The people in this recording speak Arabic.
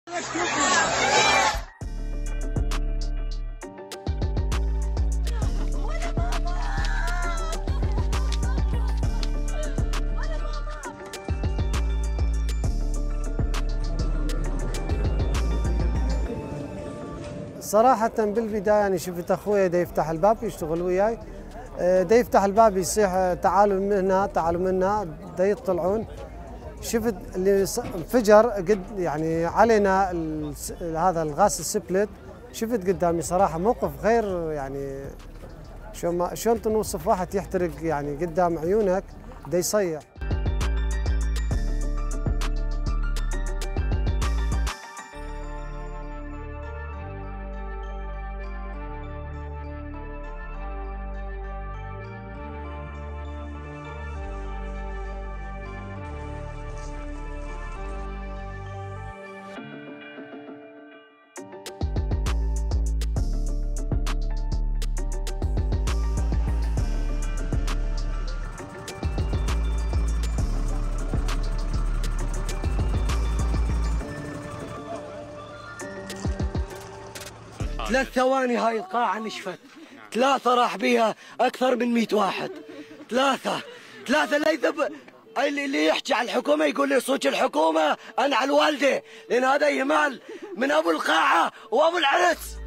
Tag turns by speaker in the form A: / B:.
A: صراحة بالبداية يعني شفت أخوي دا يفتح الباب يشتغل وياي، دا يفتح الباب يصيح تعالوا من هنا تعالوا من هنا، دا يطلعون. شفت اللي انفجر قد يعني علينا هذا الغاز السبلت، شفت قدامي صراحة موقف غير يعني شلون تنوصف واحد يحترق يعني قدام عيونك دا يصيح.
B: ثلاث ثواني هاي القاعة نشفت، ثلاثة راح بيها أكثر من 100 واحد، ثلاثة اللي يحكي على الحكومة يقول لي صوت الحكومة أنا على الوالدة، لأن هذا إهمال من أبو القاعة وأبو العرس.